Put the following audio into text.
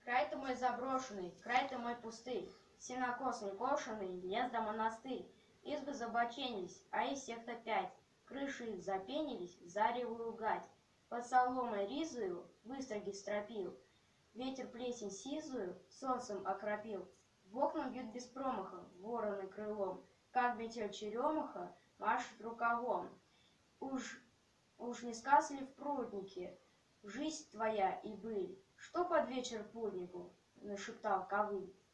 Край ты мой заброшенный, край ты мой пустырь, сенокос некошенный, лес да монастырь. Избы забоченились, а из всех-то 5, крыши их запенились, заревую гать. Под соломой ризую выстроги стропил, ветер плесень сизую солнцем окропил. В окна бьют без промаха вороны крылом, как метель черемаха машет рукавом. Уж не сказ ли в пруднике жизнь твоя и быль? Что под вечер путнику нашептал ковыль?